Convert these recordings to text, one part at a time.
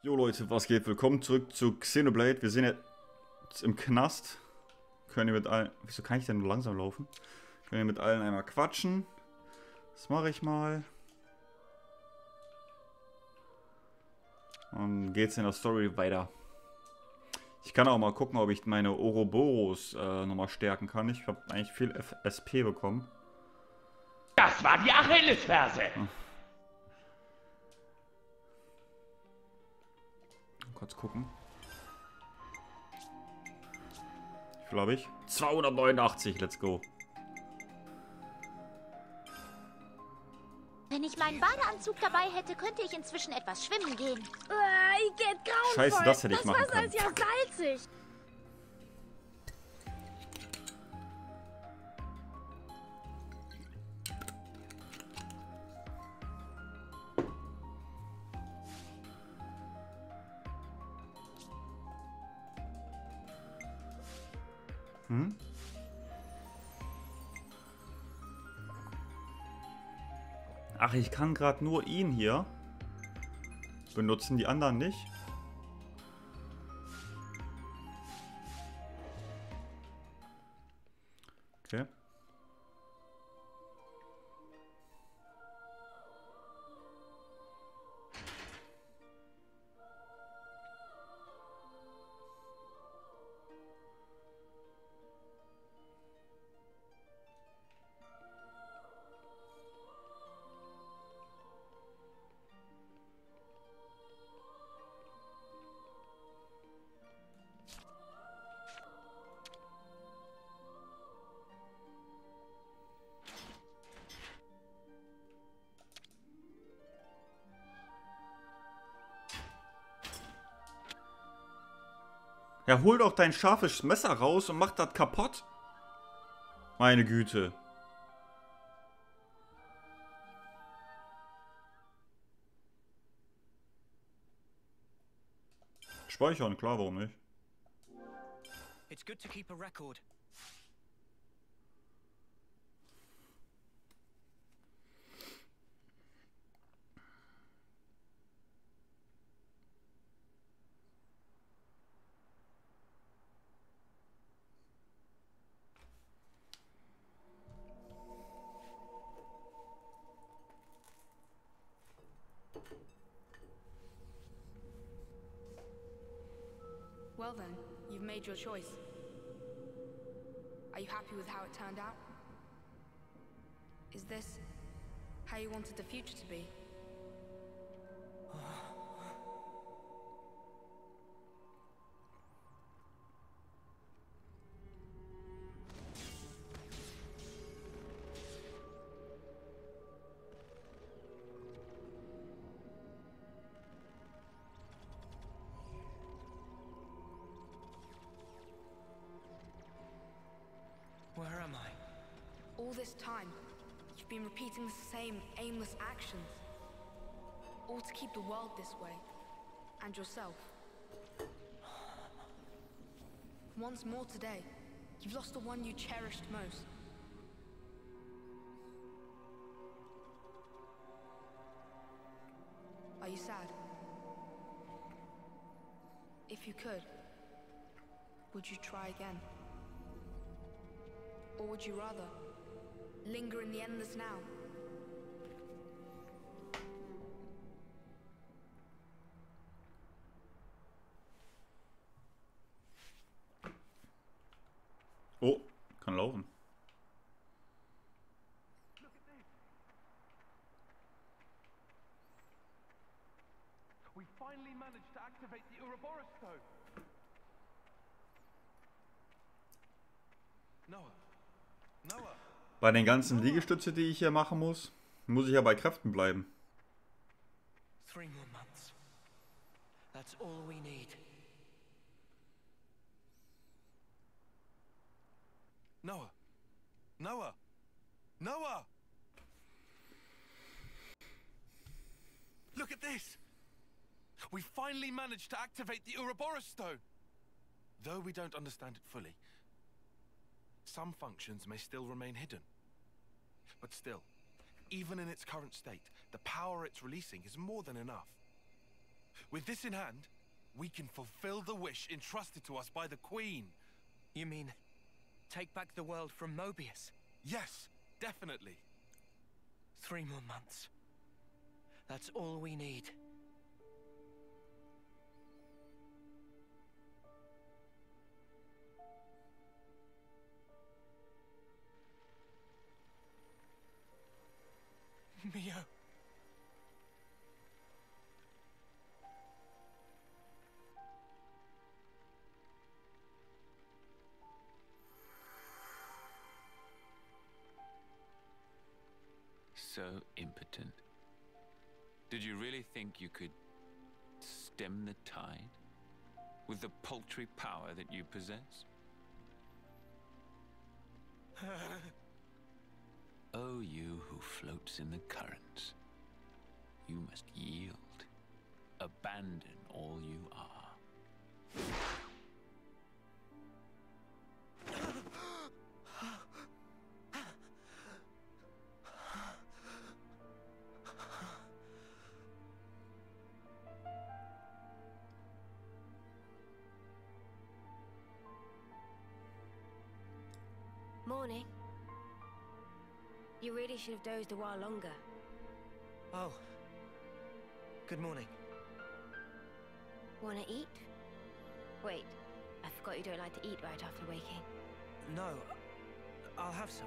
Jo Leute, was geht? Willkommen zurück zu Xenoblade. Wir sind jetzt im Knast. Können wir mit allen... Wieso kann ich denn nur langsam laufen? Können wir mit allen einmal quatschen. Das mache ich mal. Und geht's in der Story weiter. Ich kann auch mal gucken, ob ich meine Ouroboros nochmal stärken kann. Ich habe eigentlich viel SP bekommen. Das war die Achillesferse. Kurz gucken. Wie viel habe ich? 289, let's go. Wenn ich meinen Badeanzug dabei hätte, könnte ich inzwischen etwas schwimmen gehen. Ich geht grauenvoll. Scheiße, das hätte ich machen Das Wasser können. ist ja salzig. Ach, ich kann gerade nur ihn hier benutzen, die anderen nicht. Okay. Ja, hol doch dein scharfes Messer raus und mach das kaputt. Meine Güte. Speichern, klar, warum nicht? It's good to keep a record. Well then, you've made your choice. Are you happy with how it turned out? Is this how you wanted the future to be? Where am I? All this time, you've been repeating the same aimless actions. All to keep the world this way. And yourself. Once more today, you've lost the one you cherished most. Are you sad? If you could, would you try again? Or would you rather linger in the endless now? Oh, kann laufen. We finally managed to activate the Ouroboros stone. Noah. Noah. Bei den ganzen Liegestütze, die ich hier machen muss ich ja bei Kräften bleiben. 3 more months. That's all we need. Noah. Noah. Noah. Look at this. We finally managed to activate the Ouroboros stone. Though we don't understand it fully, some functions may still remain hidden. But still, even in its current state, the power it's releasing is more than enough. With this in hand, we can fulfill the wish entrusted to us by the Queen. You mean, take back the world from Mobius? Yes, definitely. 3 more months. That's all we need. Mio. So impotent. Did you really think you could stem the tide with the paltry power that you possess? Oh, you who floats in the currents, you must yield, abandon all you are. Morning. You really should have dozed a while longer. Oh. Good morning. Wanna eat? Wait, I forgot you don't like to eat right after waking. No, I'll have some.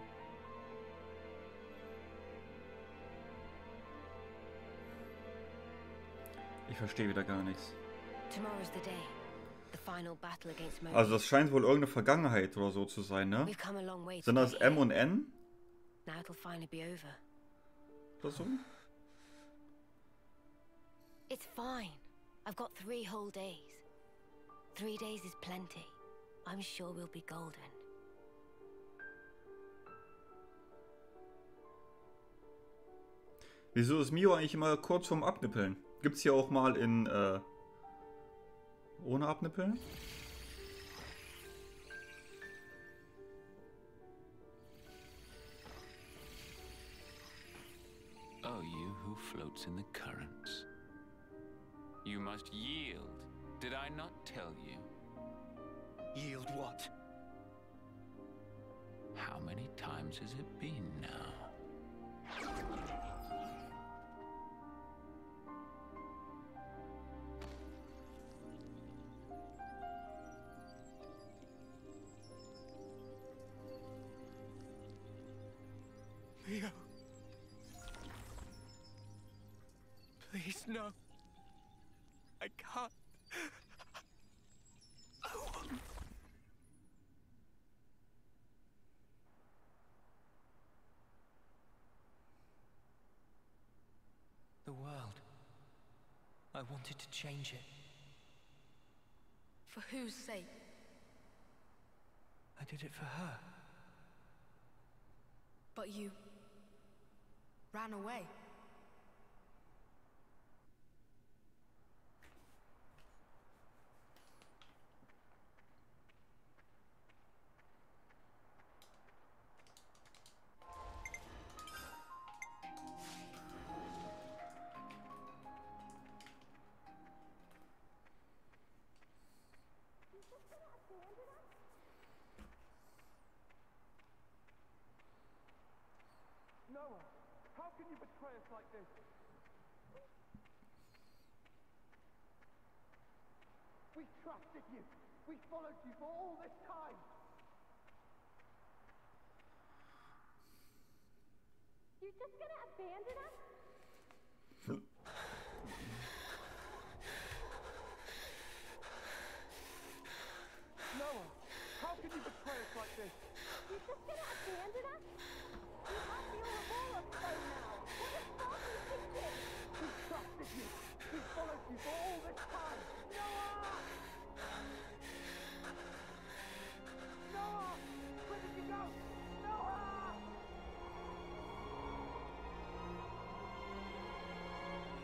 Ich verstehe wieder gar nichts. Tomorrow's the day. The final battle against Mobius. Also das scheint wohl irgendeine Vergangenheit oder so zu sein, ne? We've come a long way Sind das today. M und N? Now it'll finally be over. Oder so? It's fine. I've got 3 whole days. 3 days is plenty. I'm sure we'll be golden. Wieso ist Mio eigentlich immer kurz vorm Abnippeln? Gibt's hier auch mal in, ohne Abnippeln? Oh, you who floats in the currents. You must yield. Did I not tell you? Yield what? How many times has it been now? Mio. Please, no. I can't. The world. I wanted to change it. For whose sake? I did it for her. But you ran away. Noah, how can you betray us like this? We trusted you. We followed you for all this time. You're just gonna abandon us? Noah, how can you betray us like this? You're just gonna abandon us? We have the Ouroboros stone now. What is wrong with you thinking? We trusted you. We followed you for all this time. Noah! Noah! Where did you go? Noah!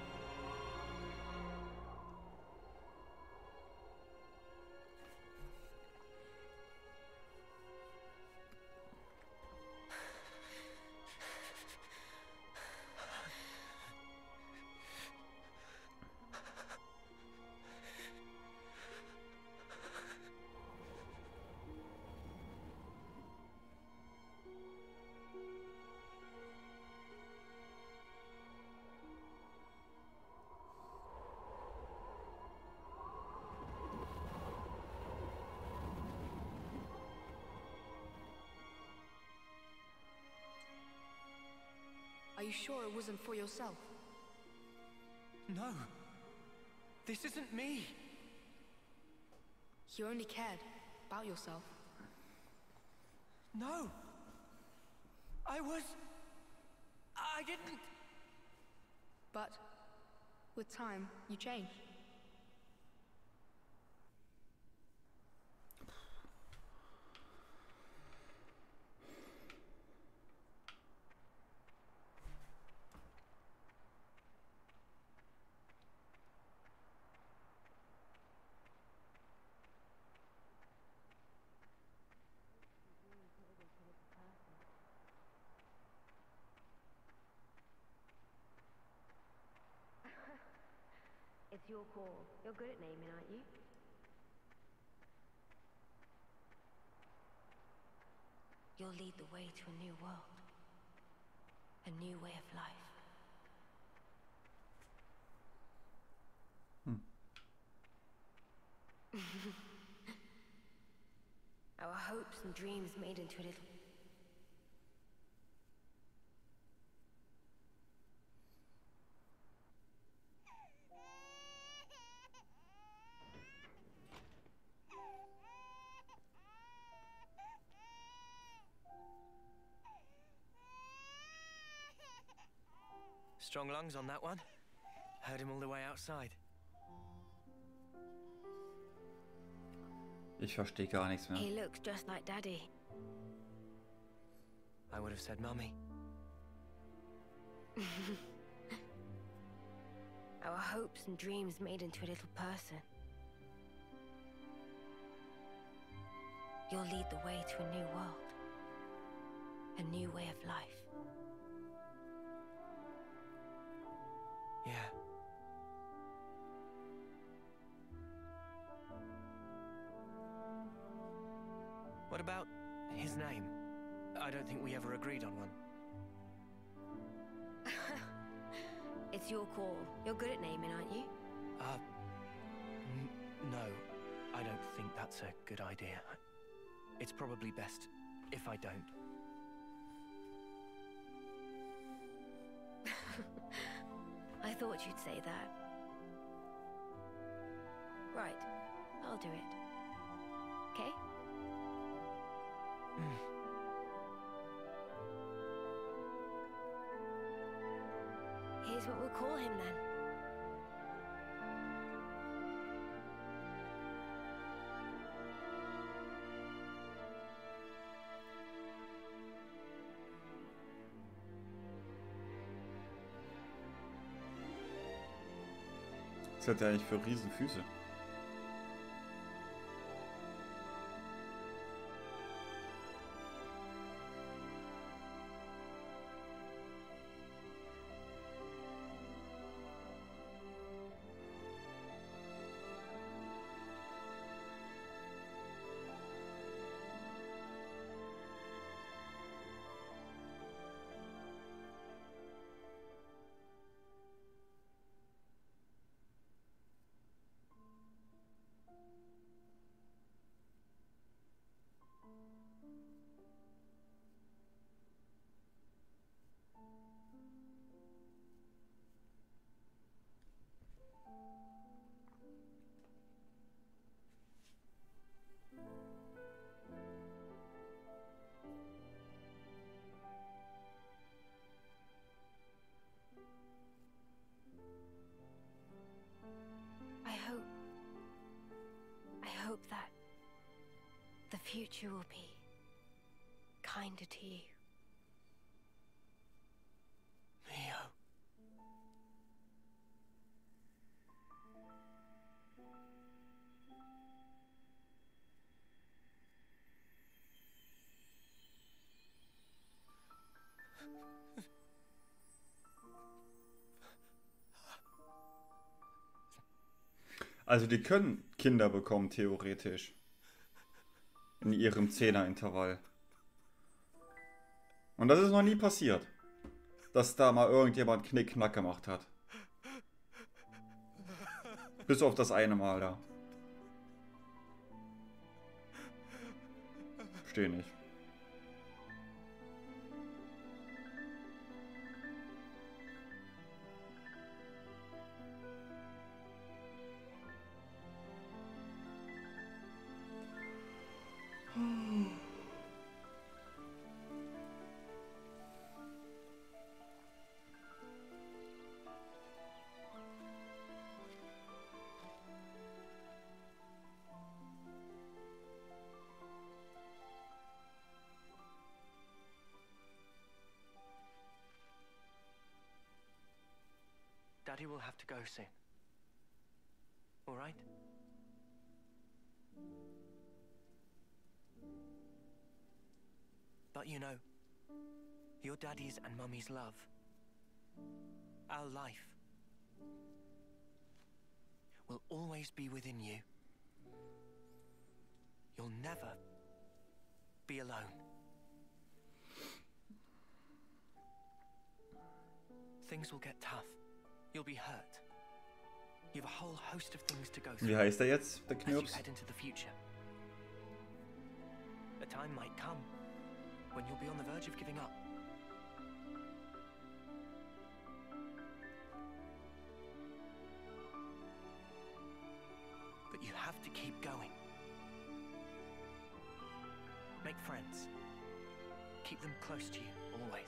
sure it wasn't for yourself? No. This isn't me. You only cared about yourself. No. I didn't. But with time, you change. It's your call. You're good at naming, aren't you? You'll lead the way to a new world. A new way of life. Our hopes and dreams made into a little... Strong lungs on that one. Heard him all the way outside. Ich verstehe gar nichts mehr. He looks just like Daddy. I would have said Mummy. Our hopes and dreams made into a little person. You'll lead the way to a new world. A new way of life. Yeah. What about his name? I don't think we ever agreed on one. It's your call. You're good at naming, aren't you? No. I don't think that's a good idea. It's probably best if I don't. I thought you'd say that. Right. I'll do it. Okay? Here's what we'll call him then. Was hat der eigentlich für Riesenfüße? I hope that the future will be kinder to you. Mio. Also die können Kinder bekommen, theoretisch. In ihrem 10er-Intervall. Und das ist noch nie passiert. Dass da mal irgendjemand Knick-Knack gemacht hat. Bis auf das eine Mal da. Verstehe nicht. Daddy will have to go soon. All right? But you know, your daddy's and mummy's love, our life, will always be within you. You'll never be alone. Things will get tough. You'll be hurt. You have a whole host of things to go through. Wie heißt er jetzt, der As you Knirps? head into the future. A time might come when you'll be on the verge of giving up. But you have to keep going. Make friends. Keep them close to you, always.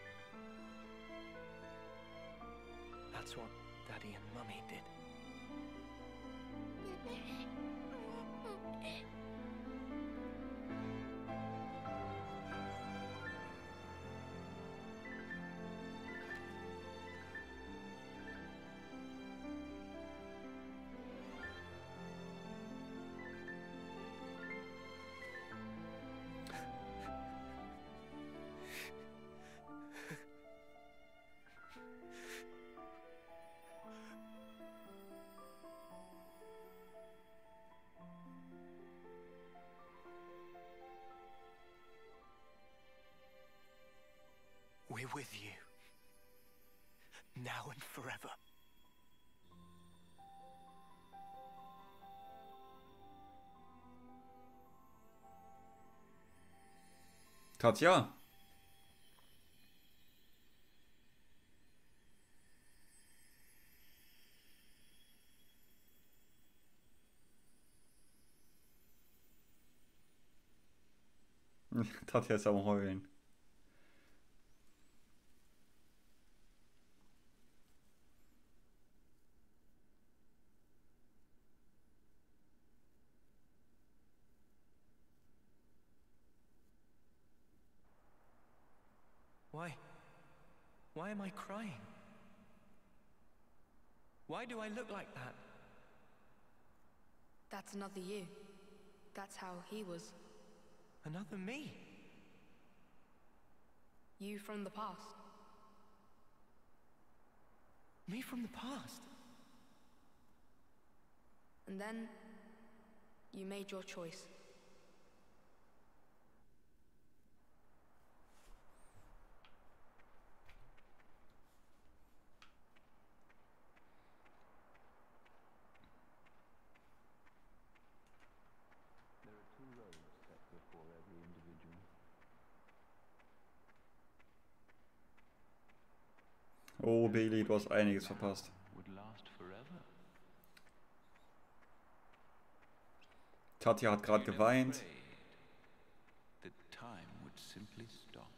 That's what Daddy and Mummy did. We're with you. Now and forever. Katja. Katja ist am Heulen. Why? Why am I crying? Why do I look like that? That's another you. That's how he was. Another me? You from the past. Me from the past? And then you made your choice. Oh, Bailey, du hast einiges verpasst. Would last forever. Katja hat gerade You never geweint. prayed that time would simply stop.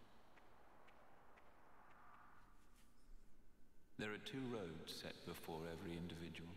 There are two roads set before every individual.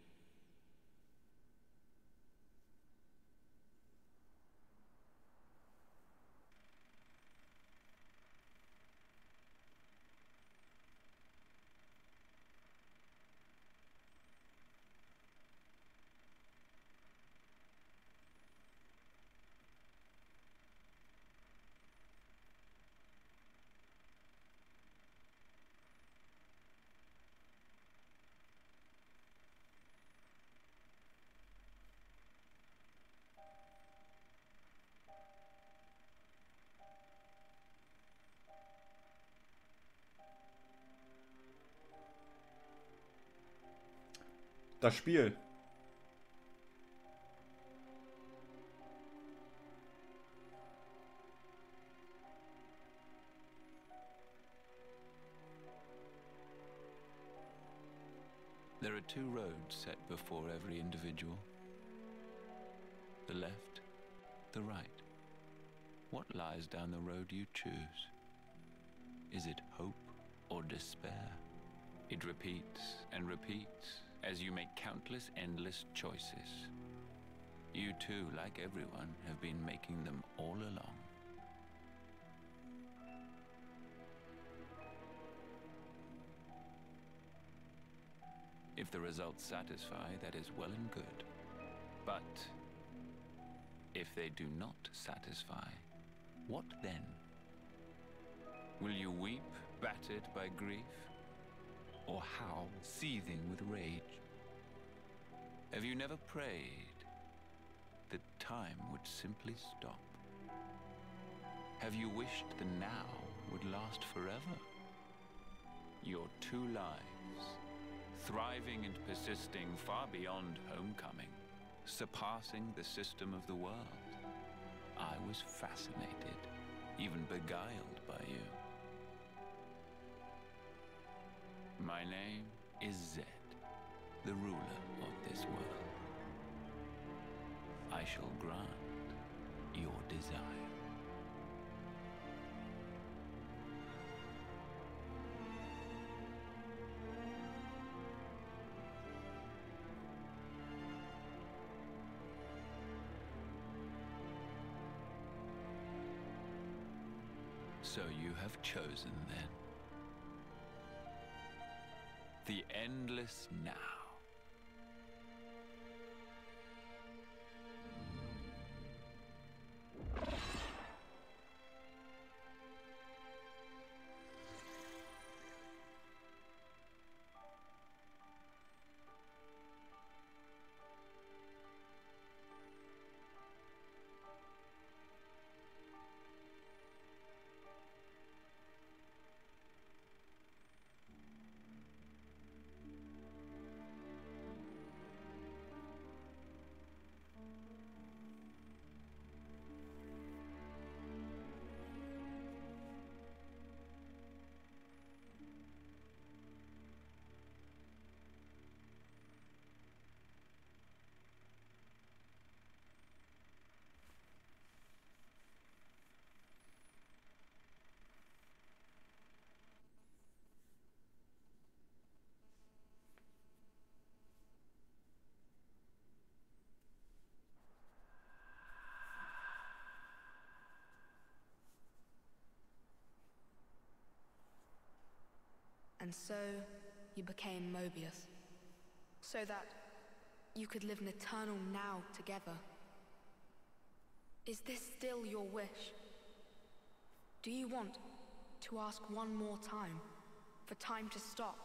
Das Spiel. There are two roads set before every individual. The left, the right. What lies down the road you choose? Is it hope or despair? It repeats and repeats as you make countless endless choices. You too, like everyone, have been making them all along. If the results satisfy, that is well and good. But if they do not satisfy, what then? Will you weep, battered by grief? Or howl, seething with rage? Have you never prayed that time would simply stop? Have you wished the now would last forever? Your 2 lives, thriving and persisting far beyond homecoming, surpassing the system of the world. I was fascinated, even beguiled by you. My name is Zed, the ruler of this world. I shall grant your desire. So you have chosen, then, the endless now. And so you became Mobius, so that you could live an eternal now together. Is this still your wish? Do you want to ask one more time, for time to stop?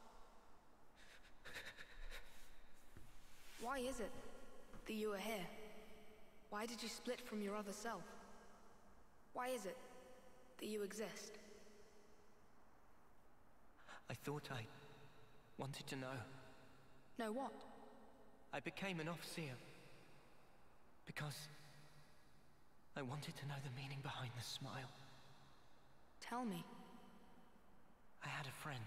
Why is it that you are here? Why did you split from your other self? Why is it that you exist? I thought I wanted to know. Know what? I became an Overseer because I wanted to know the meaning behind the smile. Tell me. I had a friend,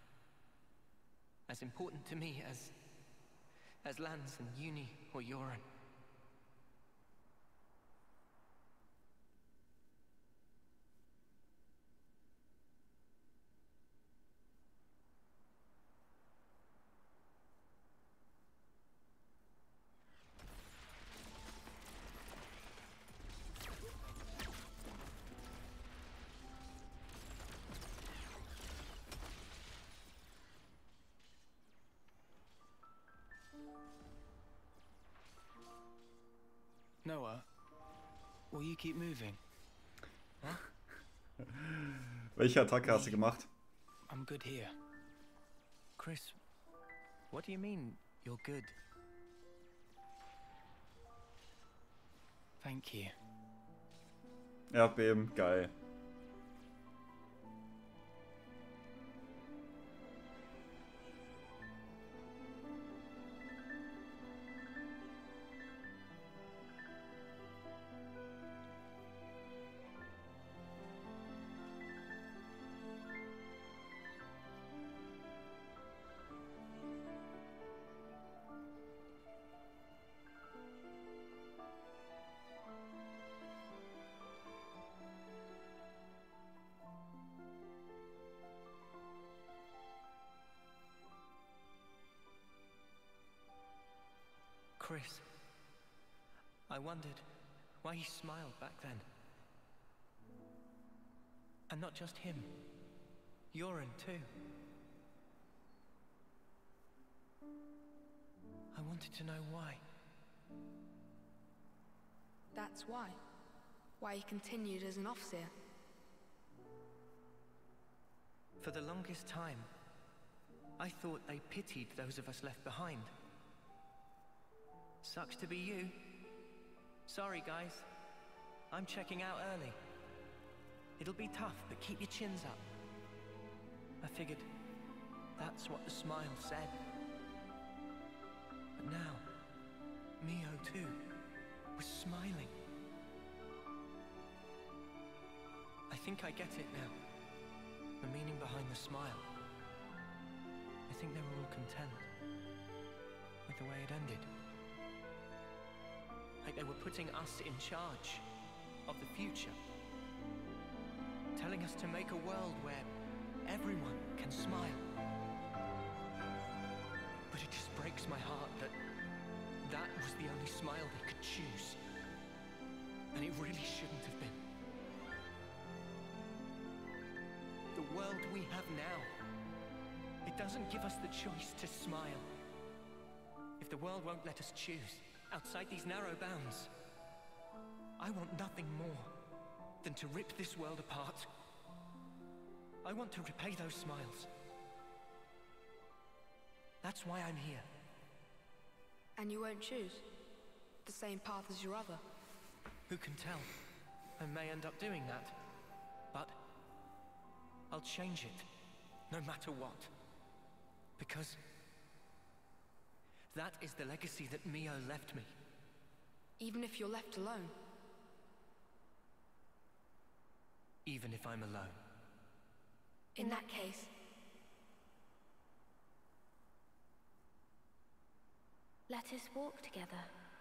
as important to me as Lance and Uni or Yoren. Noah, will you keep moving? Huh? Welche Attacke hast du gemacht? I'm good here. Chris, what do you mean you're good? Thank you. Erdbeben, geil. Chris, I wondered why he smiled back then. And not just him, Yoren too. I wanted to know why. That's why. Why he continued as an Offseer. For the longest time, I thought they pitied those of us left behind. Sucks to be you. Sorry, guys. I'm checking out early. It'll be tough, but keep your chins up. I figured that's what the smile said. But now, Mio too was smiling. I think I get it now. The meaning behind the smile. I think they were all content with the way it ended. Like they were putting us in charge of the future. Telling us to make a world where everyone can smile. But it just breaks my heart that that was the only smile they could choose. And it really shouldn't have been. The world we have now, it doesn't give us the choice to smile. If the world won't let us choose, outside these narrow bounds, I want nothing more than to rip this world apart. I want to repay those smiles. That's why I'm here. And you won't choose the same path as your other. Who can tell? I may end up doing that. But I'll change it, no matter what. Because that is the legacy that Mio left me. Even if you're left alone. Even if I'm alone. In that case, let us walk together.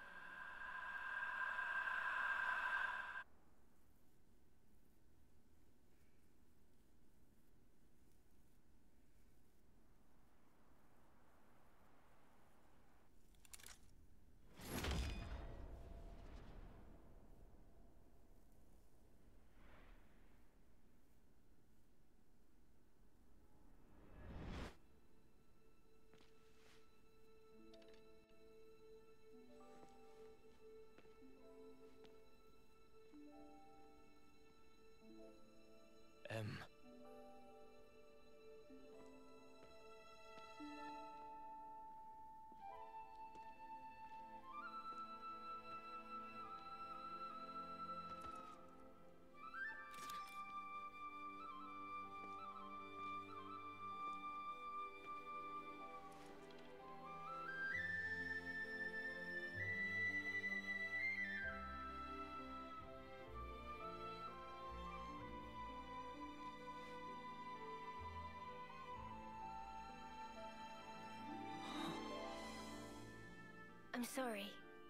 I'm sorry.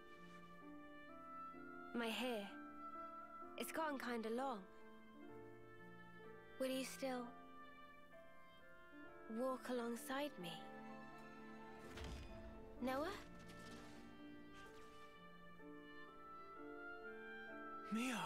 My hair, it's gotten kinda long. Will you still walk alongside me? Noah? Mio!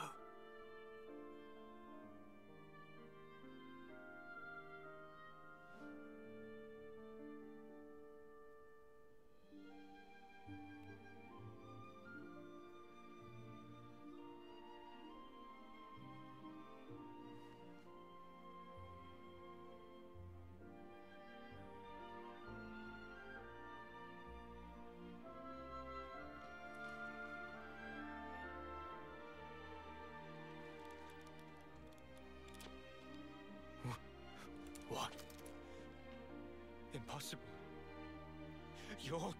What? Impossible. You're...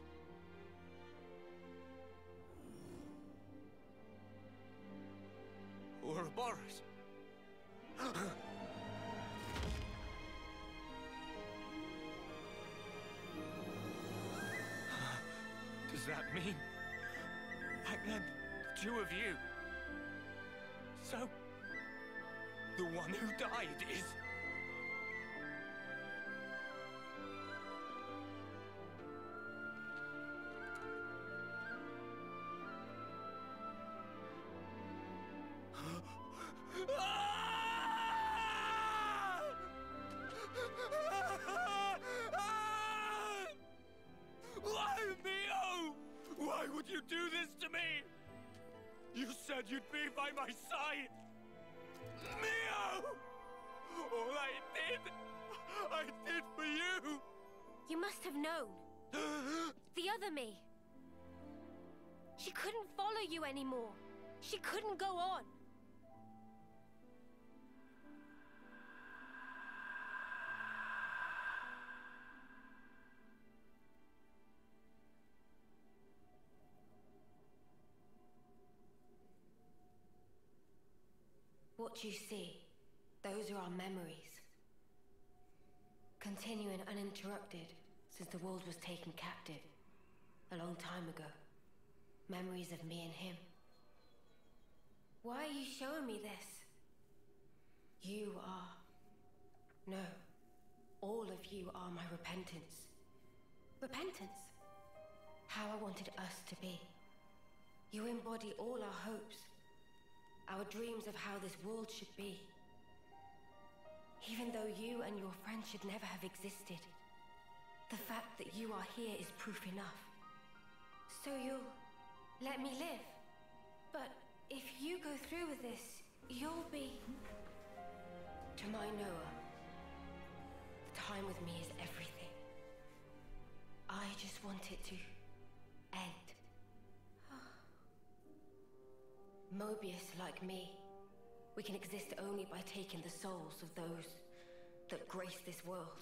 Ouroboros. Does that mean... back then, the two of you... So... the one who died is... Why me? Why would you do this to me? You said you'd be by my side. Mio! All I did for you. You must have known. The other me. She couldn't follow you anymore. She couldn't go on. What you see, those are our memories. Continuing uninterrupted since the world was taken captive a long time ago. Memories of me and him. Why are you showing me this? You are... No. All of you are my repentance. Repentance? How I wanted us to be. You embody all our hopes. Our dreams of how this world should be. Even though you and your friends should never have existed, the fact that you are here is proof enough. So you'll let me live. But if you go through with this, you'll be... To my Noah, the time with me is everything. I just want it to end. Mobius, like me, we can exist only by taking the souls of those that grace this world.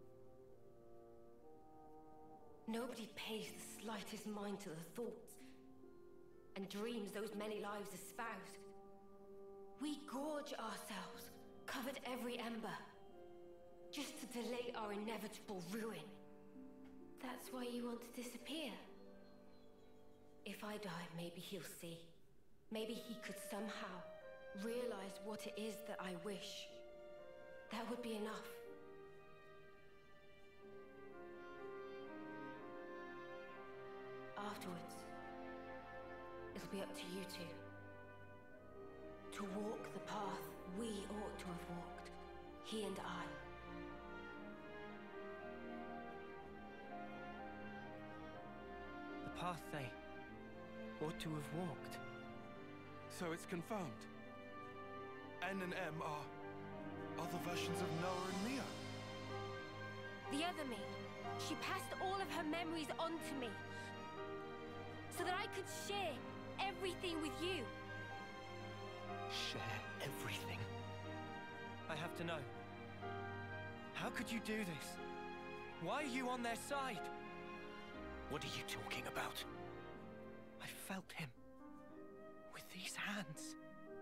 Nobody pays the slightest mind to the thoughts and dreams those many lives espouse. We gorge ourselves, covered every ember, just to delay our inevitable ruin. That's why you want to disappear. If I die, maybe he'll see. Maybe he could somehow realize what it is that I wish. That would be enough. Afterwards, it'll be up to you two. To walk the path we ought to have walked, he and I. The path they ought to have walked. So it's confirmed. N and M are other versions of Noah and Mio. The other me. She passed all of her memories on to me. So that I could share everything with you. Share everything? I have to know. How could you do this? Why are you on their side? What are you talking about? I felt him. With these hands.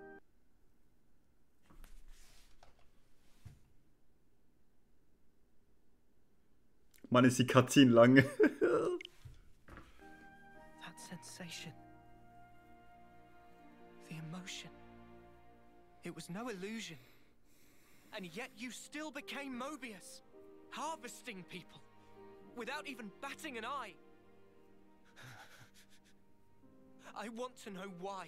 Mann, ist die Cutscene lang. That sensation. The emotion. It was no illusion. And yet you still became Mobius. Harvesting people. Without even batting an eye. I want to know why.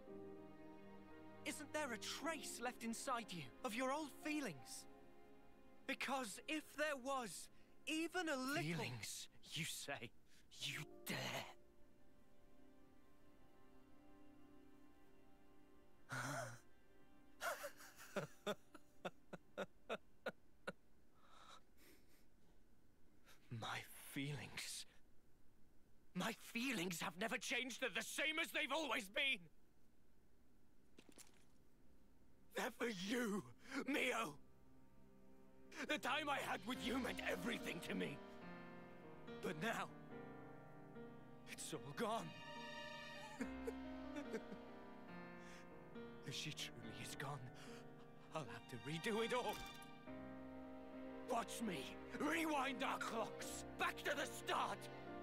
Isn't there a trace left inside you of your old feelings? Because if there was even a little... Feelings, you say? You dare? My feelings... My feelings have never changed. They're the same as they've always been. They're for you, Mio. The time I had with you meant everything to me. But now, it's all gone. If she truly is gone, I'll have to redo it all. Watch me rewind our clocks back to the start.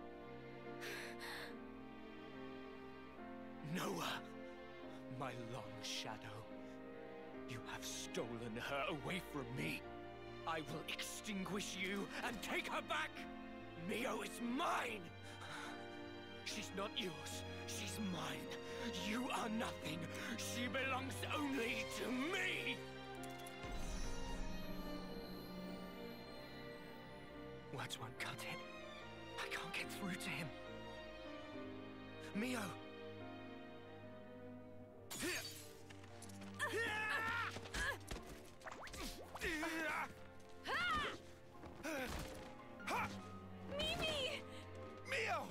Noah, my long shadow, you have stolen her away from me. I will extinguish you and take her back. Mio is mine. She's not yours. She's mine. You are nothing. She belongs only to me. Words won't cut it. I can't get through to him. Mio! Mimi! Mio!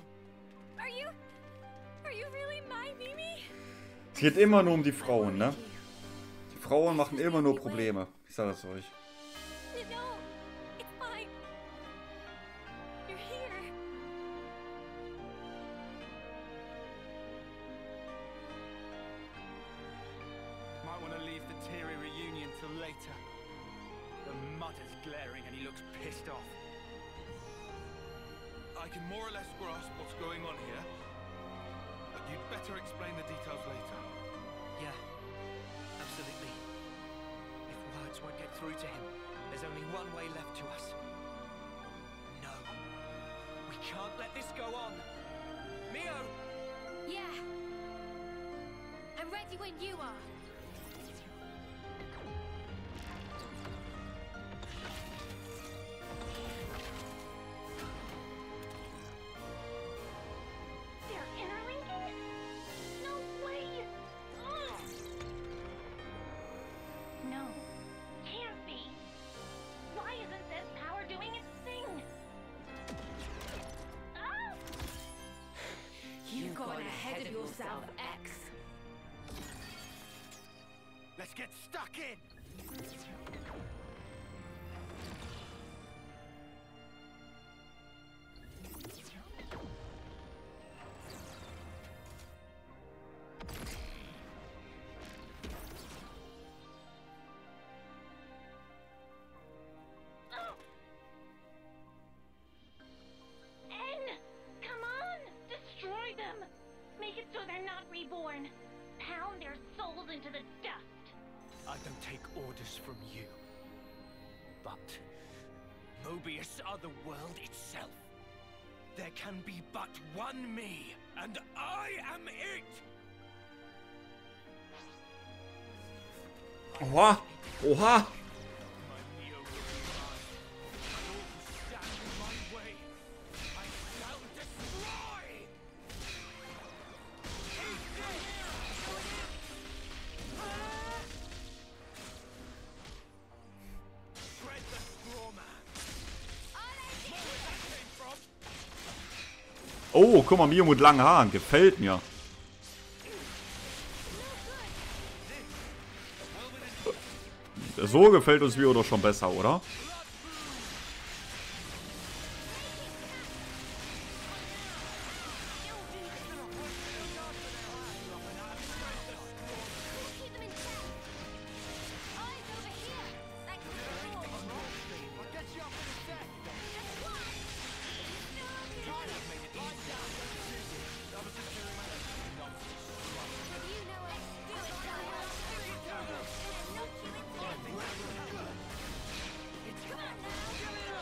Are you really my Mimi? Es geht immer nur um die Frauen, ne? Die Frauen machen immer nur Probleme. Ich sage es euch. No, it's fine. You're here. Might want to leave the teary reunion till later. The mud is glaring and he looks pissed off. I can more or less grasp what's going on here, but you'd better explain the details later. Yeah, absolutely. If words won't get through to him, there's only one way left to us. No. We can't let this go on. Mio! Yeah. I'm ready when you are. They're interlinking? No way! Ugh. No, can't be. Why isn't this power doing its thing? Ah! You've gone ahead of yourself, X. Let's get stuck in! N! Come on! Destroy them! Make it so they're not reborn. Pound their souls into the dust. I don't take orders from you. But Mobius are the world itself. There can be but one me, and I am it! Oha! Oha! My Neo will be mine. And all who stand in my way, I shall destroy! Shred the straw man. Where that came from? Oh, guck mal, Mio mit langen Haaren. Gefällt mir. So gefällt uns Mio doch schon besser, oder? Keep them in check. Eyes over here. That could be more. I'll get you up in a sec. Just one. Have you know it? Do it, child. There's no killing time. Come on now.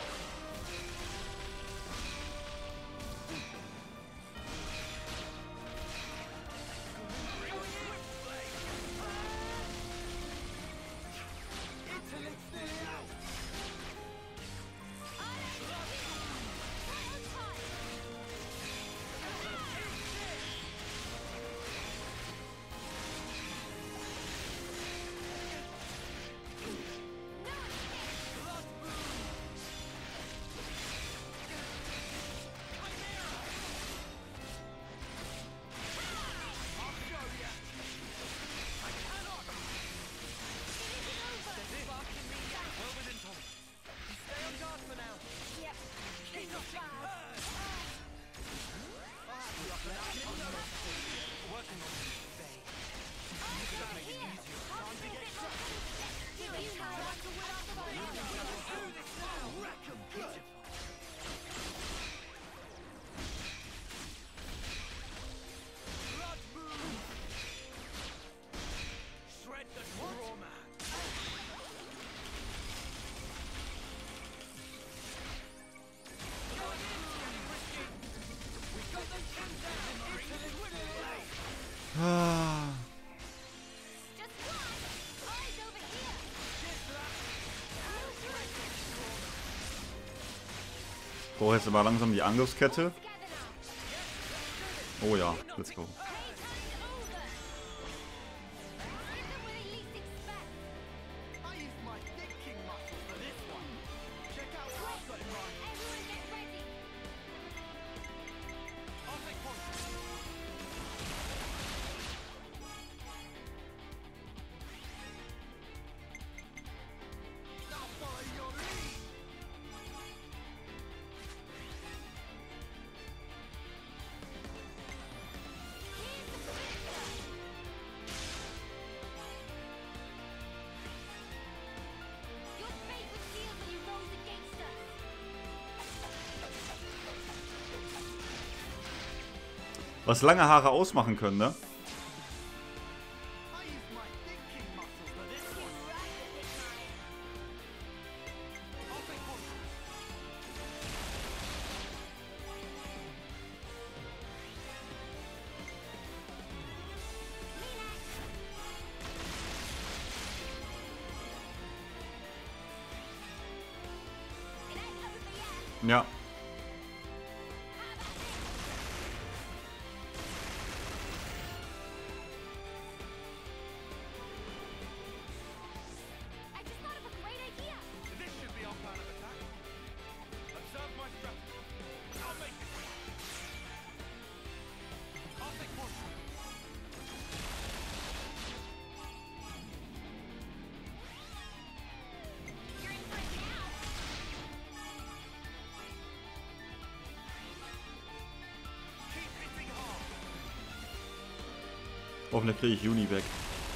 Shred the straw man. Ah. Just one. Eyes over here. Brauche jetzt aber langsam die Angriffskette. Together now. Oh ja, let's go. Was lange Haare ausmachen können, ne? Ja. Hoffentlich kriege ich Juni weg.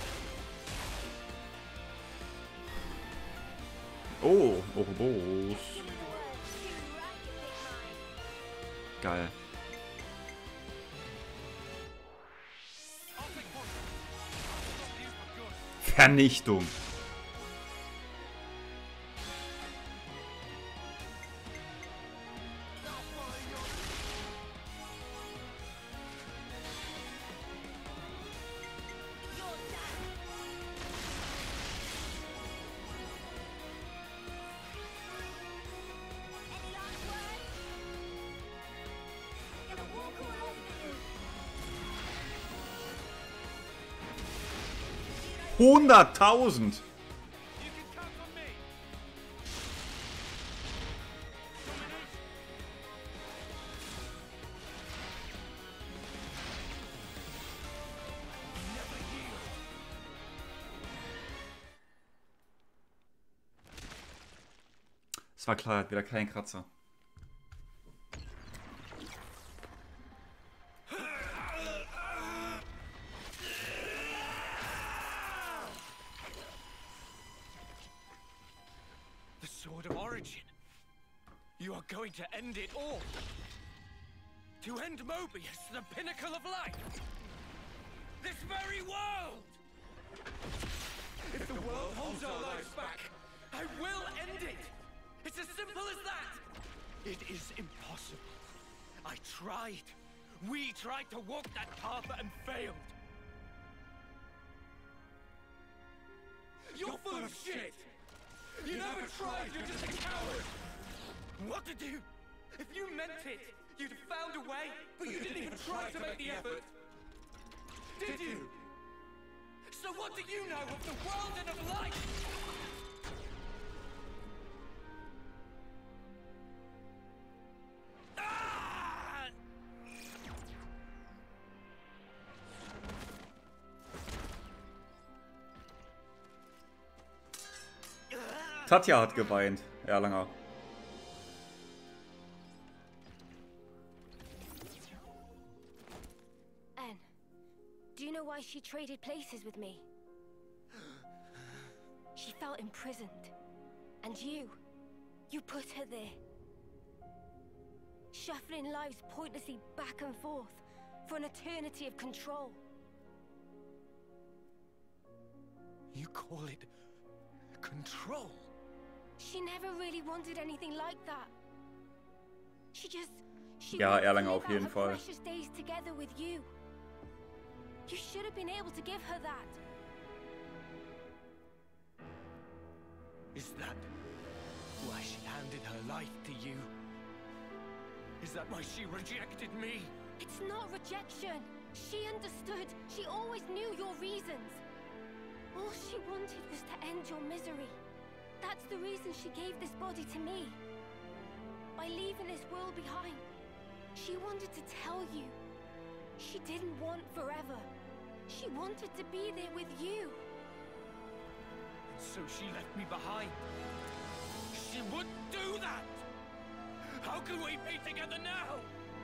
Oh, Ouroboros. Geil. Vernichtung. Hunderttausend. Es war klar, hat wieder kein Kratzer. Sword of Origin. You are going to end it all. To end Mobius, the pinnacle of life. This very world. If the world holds our lives back, I will end it. It's as simple as that. It is impossible. I tried. We tried to walk that path and failed. You're full of shit. You never tried, you're just a coward! What to do? If you meant it, you'd have found a way, but you didn't even try to make the effort. Did you? So what do you know of the world and of life? Tatja hat geweint. Erlanger. Anne, do you know why she traded places with me? She felt imprisoned. And you put her there. Shuffling lives pointlessly back and forth for an eternity of control. You call it control? She never really wanted anything like that. She Ja, Erlanger auf jeden Fall. Precious days together with you. You should have been able to give her that. Is that why she handed her life to you? Is that why she rejected me? It's not rejection. She understood. She always knew your reasons. All she wanted was to end your misery. That's the reason she gave this body to me. By leaving this world behind, she wanted to tell you. She didn't want forever. She wanted to be there with you. And so she left me behind. She wouldn't do that! How can we be together now?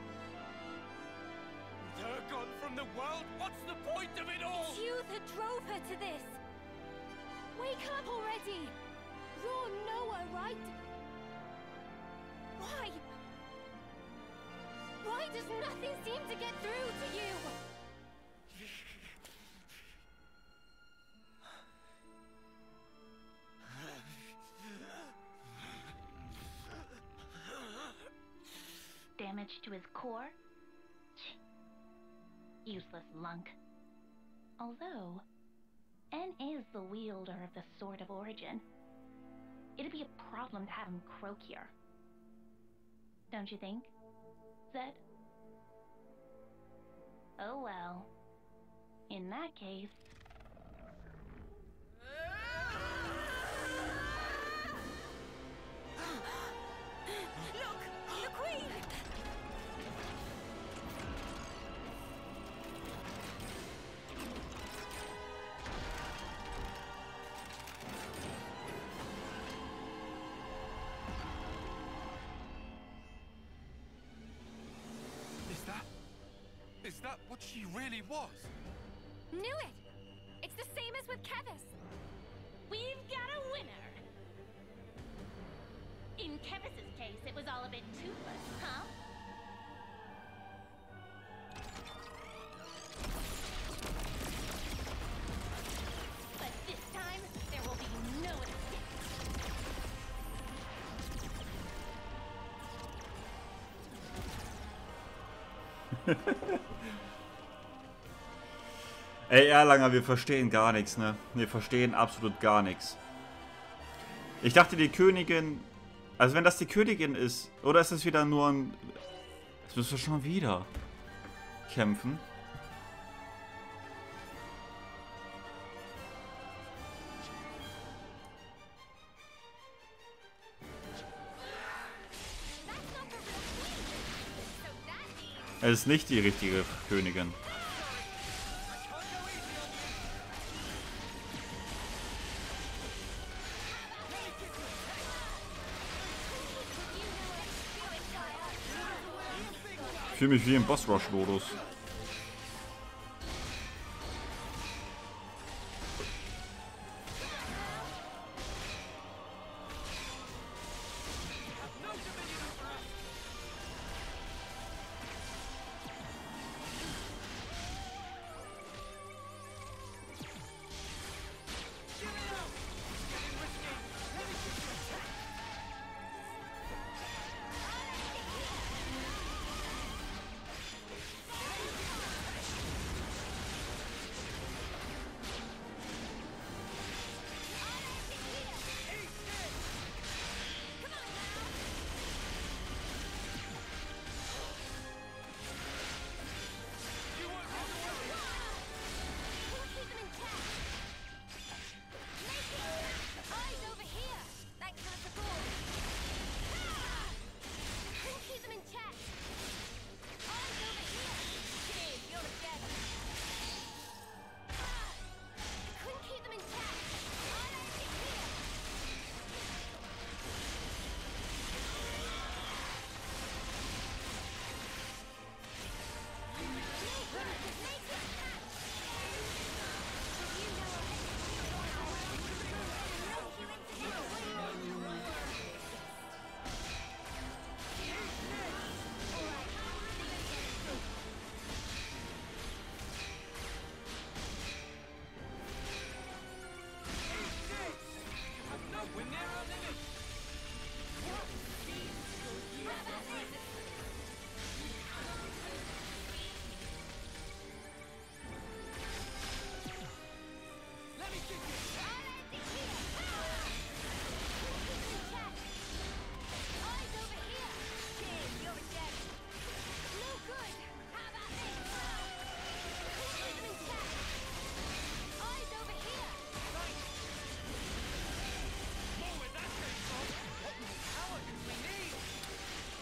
With her gone from the world, what's the point of it all? It's you that drove her to this. Wake up already! You're Noah, right? Why? Why does nothing seem to get through to you? Damage to his core? Useless lunk. Although, N is the wielder of the Sword of Origin. It'd be a problem to have him croak here. Don't you think, Zed? Oh well. In that case... Look! The Queen! Is that what she really was? Knew it! It's the same as with Kevis. We've got a winner! In Kevis's case, it was all a bit toothless, huh? But this time, there will be no escape. Ey, Erlanger, wir verstehen gar nichts, ne? Wir verstehen absolut gar nichts. Ich dachte, die Königin... Also wenn das die Königin ist, oder ist es wieder nur ein... Jetzt müssen wir schon wieder kämpfen. Es ist nicht die richtige Königin. Ich fühle mich wie im Boss-Rush-Modus.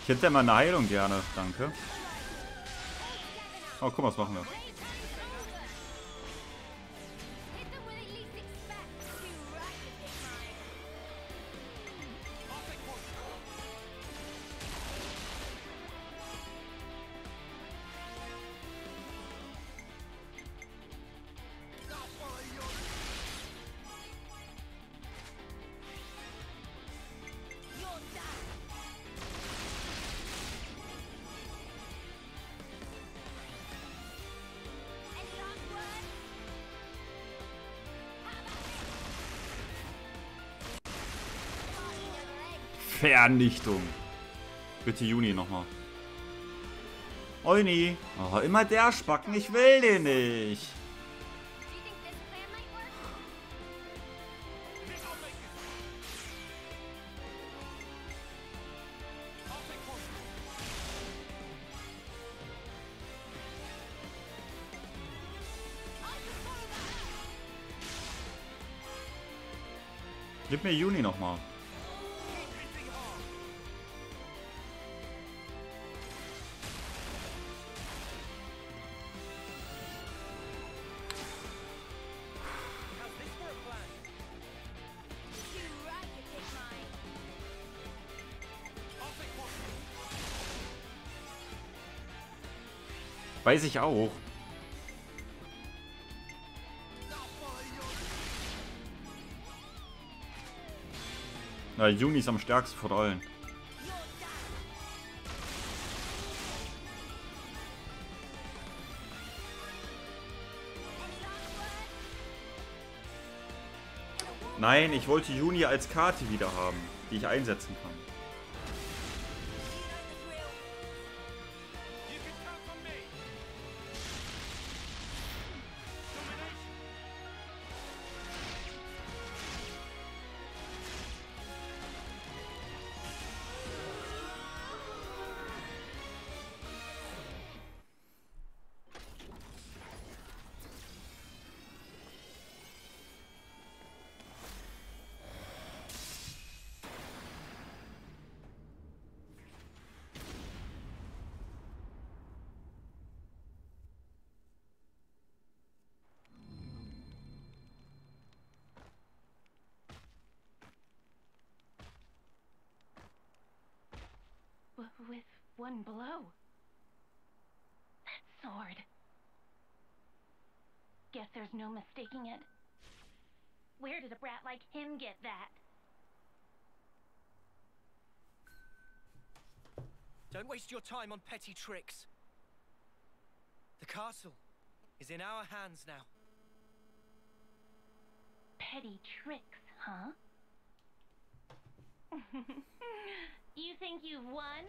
hätte ja mal eine Heilung gerne, danke. Oh, guck mal, was machen wir. Vernichtung. Bitte Juni nochmal. Euni. Oh, immer der Spacken. Ich will den nicht. Gib mir Juni nochmal. Weiß ich auch. Na, Juni ist am stärksten von allen. Nein, ich wollte Juni als Karte wieder haben, die ich einsetzen kann. With one blow. That sword. Guess there's no mistaking it. Where did a brat like him get that? Don't waste your time on petty tricks. The castle is in our hands now. Petty tricks, huh? You think you've won?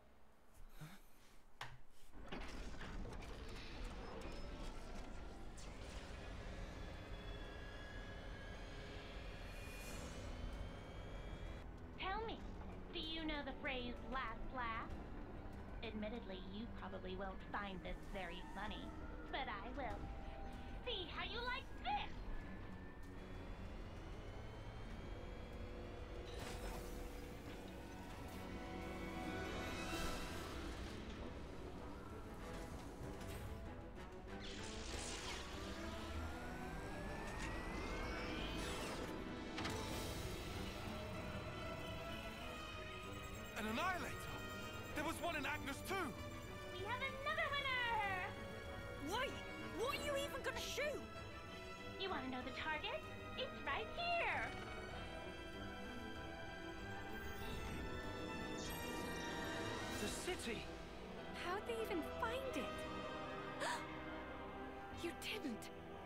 Tell me, do you know the phrase last laugh? Admittedly, you probably won't find this very funny, but I will. See how you like this! An Annihilator? There was one in Agnus too! We have another winner! Wait! What are you even gonna shoot? You want to know the target? It's right here! The city! How'd they even find it? You didn't.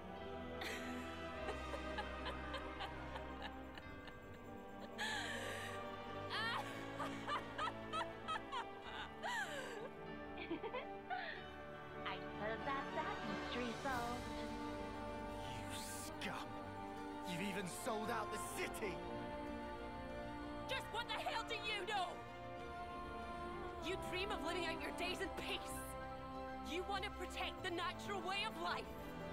I suppose that's that mystery solved. You scum! You've even sold out the city! Just what the hell do you know? You dream of living out your days in peace. You want to protect the natural way of life.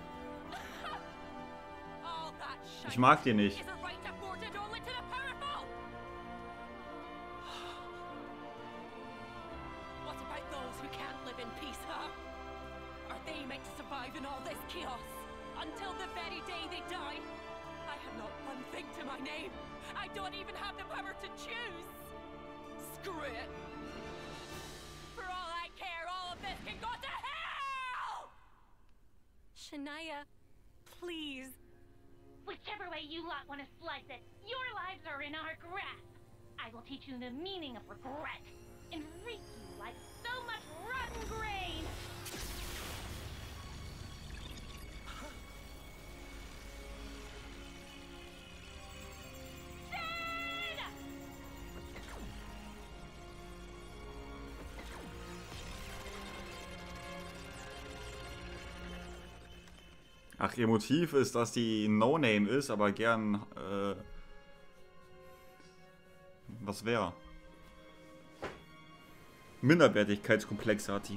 All that shite Ich mag die nicht. is a right afforded only to the powerful. thrive in all this chaos until the very day they die. I have not one thing to my name. I don't even have the power to choose. Screw it. For all I care, all of this can go to hell! Shania, please. Whichever way you lot want to slice it, your lives are in our grasp. I will teach you the meaning of regret and reap you like so much rotten grain. Ach, ihr Motiv ist, dass die No-Name ist, aber gern, was wäre? Minderwertigkeitskomplexe hat die.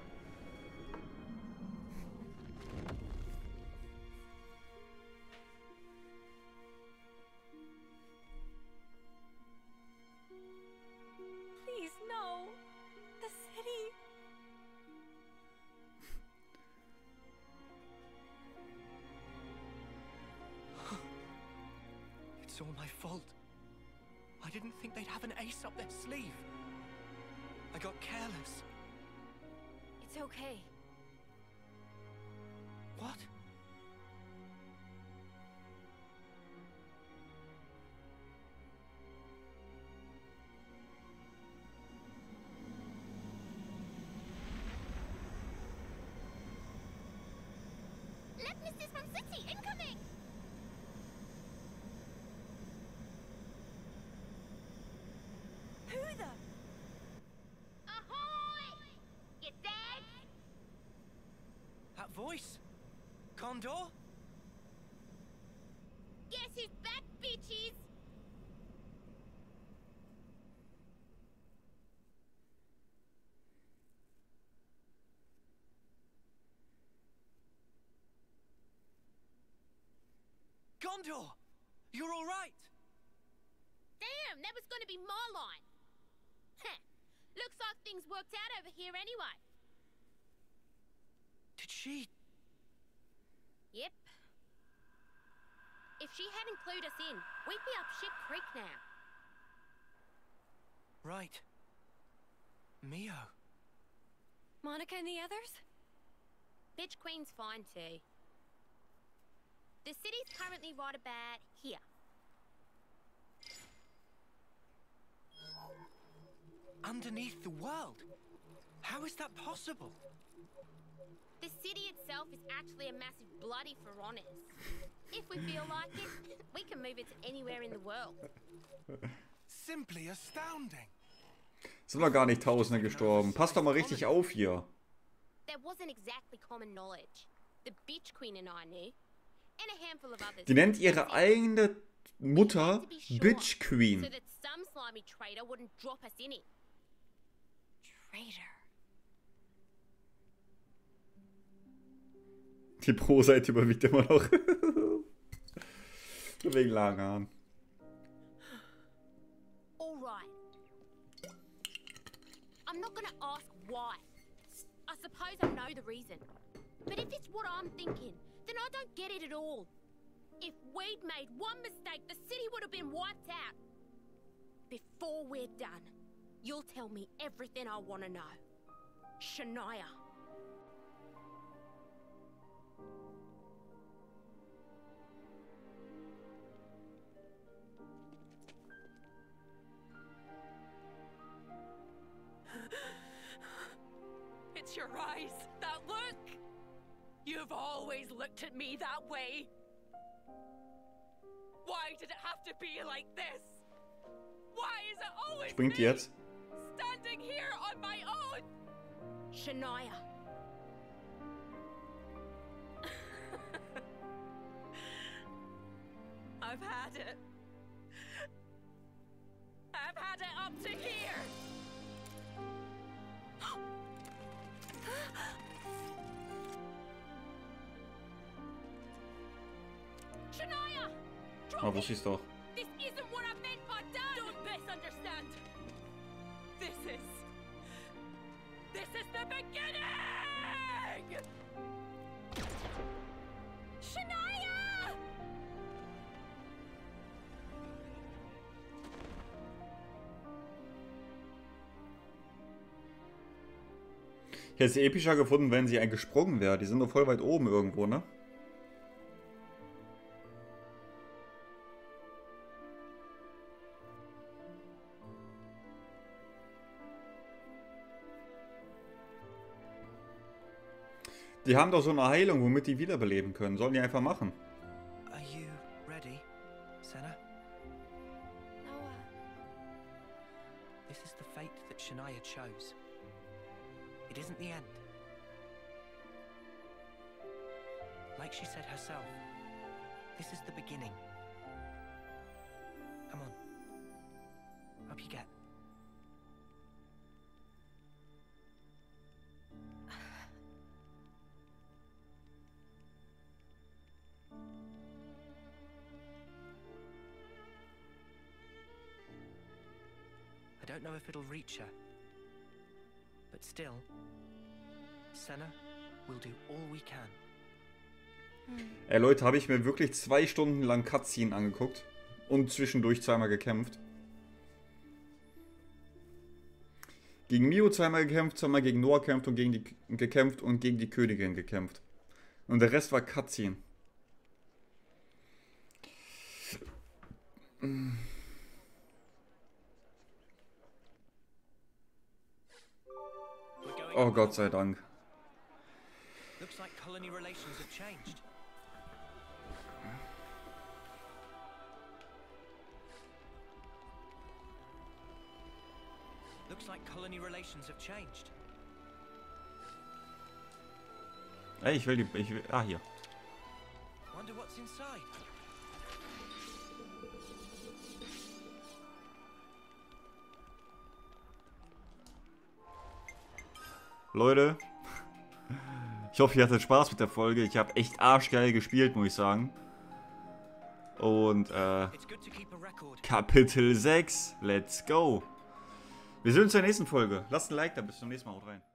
Please, no. The city. It's all my fault. I didn't think they'd have an ace up their sleeve. I got careless. It's okay. What? Left Mrs. from City incoming! Who the? Ahoy! You dead? That voice? Condor? Guess who's back, bitches? Gondor! You're all right! Damn, that was gonna be my line. Heh. Looks like things worked out over here anyway. Did she... Yep. If she hadn't clued us in, we'd be up Ship Creek now. Right. Mio. Monica and the others? Bitch Queen's fine too. The city's currently right about here. Underneath the world? How is that possible? The city itself is actually a massive bloody Pharaonis. If we feel like it, we can move it to anywhere in the world. Simply astounding. Sind doch gar nicht Tausende gestorben. Passt doch mal richtig auf hier. That wasn't exactly common knowledge. The Bitch Queen and I knew. And a handful of others. Die nennt ihre eigene Mutter Bitch Queen. So that some slimy traitor wouldn't drop us in it. Traitor. Die Pro-Seite überwiegt immer noch. Wegen langen Haaren. Alright. I'm not gonna ask why. I suppose I know the reason. But if it's what I'm thinking, then I don't get it at all. If we'd made one mistake, the city would have been wiped out. Before we're done, you'll tell me everything I want to know. Shania. It's your eyes, that look. You've always looked at me that way. Why did it have to be like this? Why is it always Springt die jetzt? standing here on my own? Shania. I've had it. I've had it up to here. Shania! Oh, wusste ich's doch. This isn't what I meant by dad! Don't misunderstand. This is the beginning! Ich hätte es epischer gefunden, wenn sie eigentlich gesprungen wäre. Die sind doch voll weit oben irgendwo, ne? Die haben doch so eine Heilung, womit die wiederbeleben können. Sollen die einfach machen. Are you ready, Senna? Noah. This is the fate that Shania chose. It isn't the end. Like she said herself, this is the beginning. Come on. Up you get. I don't know if it'll reach her. But still, Senna will do all we can. Ey Leute, habe ich mir wirklich 2 Stunden lang Cutscene angeguckt und zwischendurch zweimal gekämpft. Gegen Mio zweimal gekämpft, zweimal gegen Noah gekämpft und gegen die Königin gekämpft. Und der Rest war Cutscene. Oh Gott sei Dank. Looks like colony relations have changed. Looks like colony relations have changed. Ey, ich will die... ah, hier. Wonder what's inside. Leute, ich hoffe, ihr hattet Spaß mit der Folge. Ich habe echt arschgeil gespielt, muss ich sagen. Und, Kapitel 6, let's go. Wir sehen uns in der nächsten Folge. Lasst ein Like da, bis zum nächsten Mal, haut rein.